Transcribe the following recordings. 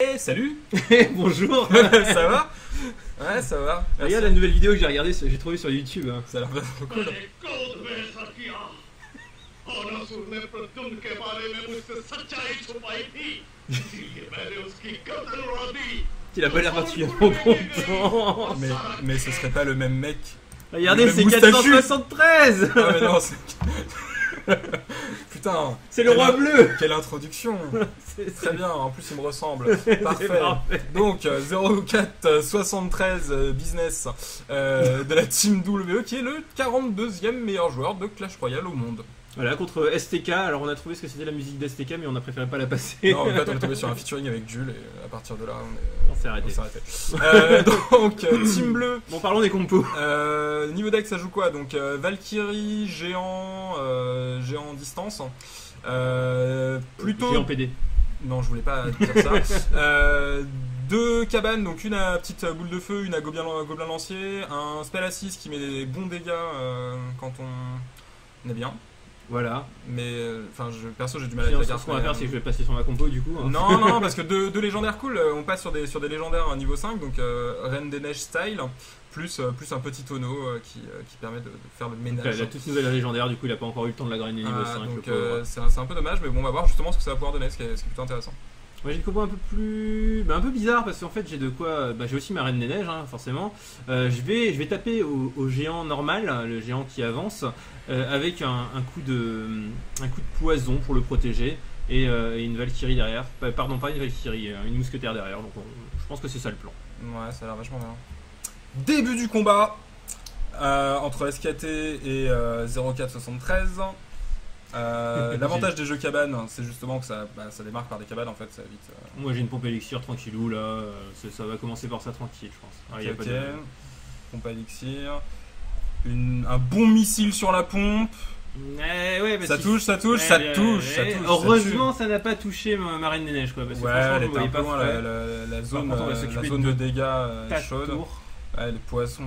Salut. Bonjour. Ça va? Ouais, ça va. Merci. Regarde la nouvelle vidéo que j'ai regardée, j'ai trouvé sur YouTube. Ça a l'air vraiment cool. Il a pas l'air particulièrement content. Mais ce serait pas le même mec. Regardez, Le c'est moustachu. 473. Ah mais non, c'est... Putain. C'est le roi bleu. Quelle introduction. Très bien, en plus il me ressemble. Parfait. Parfait. Donc 0473 business de la team WE qui est le 42e meilleur joueur de Clash Royale au monde. Voilà, contre STK. Alors on a trouvé ce que c'était la musique d'STK, mais on a préféré pas la passer. Non, en fait on est tombé sur un featuring avec Jules et à partir de là On s'est arrêté. Donc team bleu. Bon, parlons des compos. Niveau deck ça joue quoi? Donc Valkyrie, géant distance. Plutôt... Géant PD. Non, je voulais pas dire ça. Deux cabanes, donc une à petite boule de feu, une à gobelin lancier, un spell assist qui met des bons dégâts quand on est bien. Voilà. Mais enfin, perso j'ai du mal avec la carte. Ce qu'on va faire, c'est que je vais passer sur ma compo du coup. Hein. Non, parce que deux légendaires cool, on passe sur des légendaires niveau 5, donc Reine des Neiges style, plus un petit tonneau qui permet de faire le ménage. La toute nouvelle légendaire, du coup il a pas encore eu le temps de la grainer niveau 5. Donc c'est un peu dommage, mais bon, on va voir justement ce que ça va pouvoir donner, ce qui est plutôt intéressant. Moi j'ai une compo un peu plus... un peu bizarre parce qu'en fait j'ai de quoi... j'ai aussi ma Reine des Neiges, hein, forcément. Je vais taper au géant normal, le géant qui avance, avec un coup de poison pour le protéger et une Valkyrie derrière. Pardon, pas une Valkyrie, une mousquetaire derrière. Donc je pense que c'est ça le plan. Ouais, ça a l'air vachement bien. Début du combat entre SKT et 0473. L'avantage des jeux cabanes, c'est justement que ça démarque par des cabanes en fait, ça évite. Moi j'ai une pompe élixir tranquillou là, ça va commencer par ça tranquille je pense. Ah, ok, pompe élixir, un bon missile sur la pompe. Ouais, ça touche. Heureusement ça n'a pas touché ma Reine des Neiges quoi. Parce que elle était un peu loin, la zone de dégâts est chaude. Ouais, les poissons,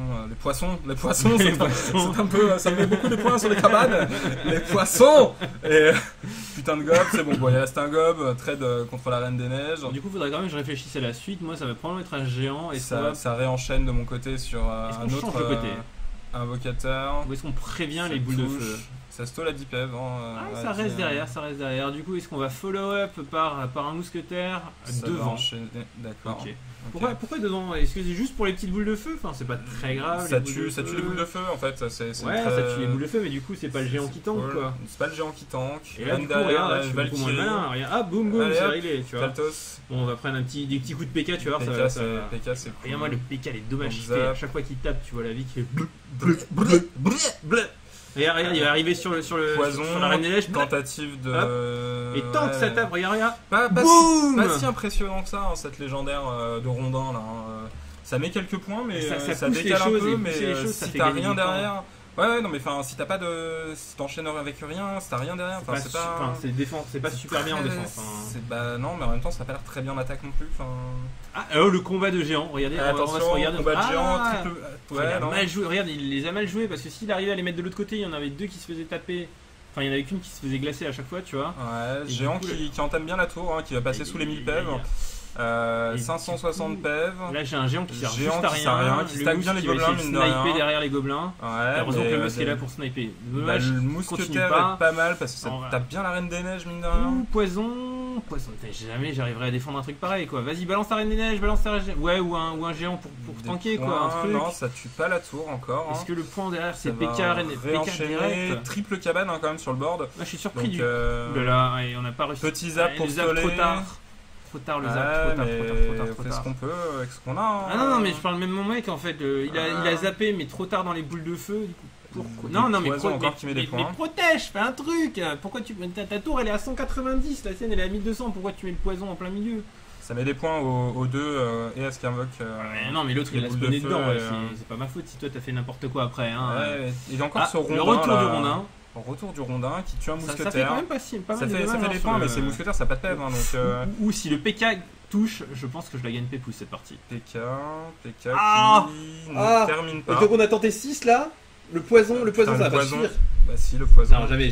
c'est un peu, ça me met beaucoup de points sur les cabanes. Les poissons. Et putain de gob, c'est bon. Il reste un gob, trade contre la Reine des Neiges. Du coup, faudrait quand même que je réfléchisse à la suite. Moi, ça va probablement être un géant et ça réenchaîne de mon côté sur un autre invocateur. Ou est-ce qu'on prévient les boules de feu? Ça se tôle à 10 PV. Ça reste derrière. Du coup, est-ce qu'on va follow up par un mousquetaire devant? D'accord. Okay. Pourquoi devant? Est-ce que c'est juste pour les petites boules de feu? Enfin, c'est pas très grave. Ça tue les boules de feu en fait. Ça tue les boules de feu, mais du coup, c'est pas le géant qui tank quoi. C'est pas le géant qui tank. Et là, du coup, regarde, je suis beaucoup moins malin. Regarde, boum, c'est réglé, tu vois. Bon, on va prendre des petits coups de PK, tu vois. PK, c'est cool. Regarde, moi, le PK, les dommages qu'il fait. À chaque fois qu'il tape, tu vois la vie qui fait bleu. Regarde, il va arriver sur poison, sur la Reine des Neiges. Tentative de... Et tant que ça tape, regarde. Pas si impressionnant que ça, cette légendaire de rondin là. Ça met quelques points, mais ça décale un peu, mais si t'as rien derrière... Ouais, non mais enfin, si t'as pas de... Si t'enchaînes avec rien, si t'as rien derrière, c'est pas super bien en défense. Non, mais en même temps, ça a pas l'air très bien en attaque non plus. Le combat de géant, regardez, on va se regarder. Combat de géant, triple... il a mal joué, regarde, il les a mal joués parce que s'il arrivait à les mettre de l'autre côté, il y en avait deux qui se faisaient taper. Enfin, il y en avait qu'une qui se faisait glacer à chaque fois, tu vois. Ouais, géant qui entame bien la tour, qui va passer sous les 1000 PV. 560 PV. Là j'ai un géant qui sert juste à rien, qui stack bien les gobelins, mine de rien. Sniper derrière les gobelins. Heureusement que le musque est là pour sniper. Le mousquetaire est pas mal parce que ça tape bien la Reine des Neiges, mine de rien. Poison. Jamais j'arriverai à défendre un truc pareil quoi. Vas-y, balance ta Reine des Neiges, balance ta... Ouais, ou un géant pour tanker quoi. Non, ça tue pas la tour encore. Est-ce que le point derrière c'est PK direct? Triple cabane quand même sur le board. Je suis surpris du... Là, on a pas réussi. Petit zap pour stoler. Trop tard le zap, trop tard. On fait ce qu'on peut avec ce qu'on a. Non, mais je parle même mon mec en fait. Il a zappé, mais trop tard dans les boules de feu. Du coup, non, mais protège, fais un truc. Pourquoi ta tour elle est à 190, la sienne elle est à 1200. Pourquoi tu mets le poison en plein milieu? Ça met des points aux deux et à ce qui invoque. Non, mais l'autre il a spawné dedans. C'est pas ma faute si toi t'as fait n'importe quoi après. Il a encore ce rondin. Le retour du rondin. Retour du rondin qui tue un mousquetaire. Ça fait quand même pas mal de dommages. Ça fait des points, mais ces mousquetaires ça n'a pas de PV. Ou si le PK touche, je pense que je la gagne Pépouze cette partie. PK qui ne termine pas. Donc on a tenté 6 là. Le poison ça va pas suffire. Bah si, le poison. Alors j'avais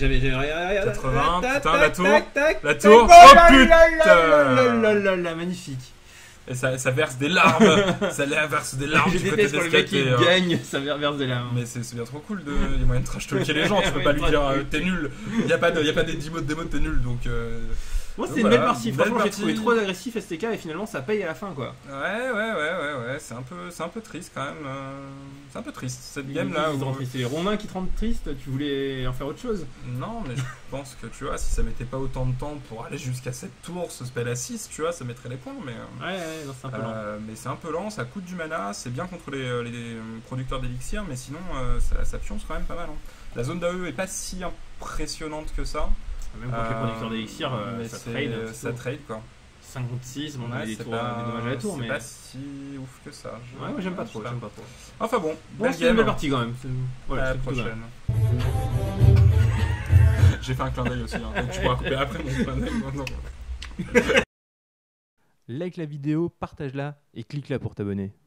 80, putain la tour. Tac. La tour. Oh putain. Magnifique. Et ça verse des larmes. Ça verse des larmes. Je déteste quand le mec il gagne, ça verse des larmes. Mais c'est bien trop cool. Il y a moyen de trash talker les gens. Tu peux pas lui dire t'es nul. Il y a pas des démos de t'es nul. Donc. Moi c'était une belle partie, franchement j'ai trouvé trop agressif STK et finalement ça paye à la fin quoi. Ouais, c'est un peu triste quand même. C'est un peu triste cette game là. C'est Romain qui te rend triste, tu voulais en faire autre chose? Non mais je pense que tu vois, si ça mettait pas autant de temps pour aller jusqu'à cette tour, ce spell à 6, tu vois, ça mettrait les points mais... Ouais, non, c'est un peu lent. Mais c'est un peu lent, ça coûte du mana, c'est bien contre les producteurs d'élixir, mais sinon ça pionce quand même pas mal. Hein. La zone d'AE est pas si impressionnante que ça. Même contre les producteurs d'élixir, ça trade quoi. 56, bon, on a des dommages à la tour, mais. C'est pas si ouf que ça. Ouais, moi j'aime pas trop. Enfin bon, c'est une belle partie quand même. Voilà, la prochaine. J'ai fait un clin d'œil aussi, donc tu pourras couper après mon clin d'œil maintenant. Like la vidéo, partage-la et clique là pour t'abonner.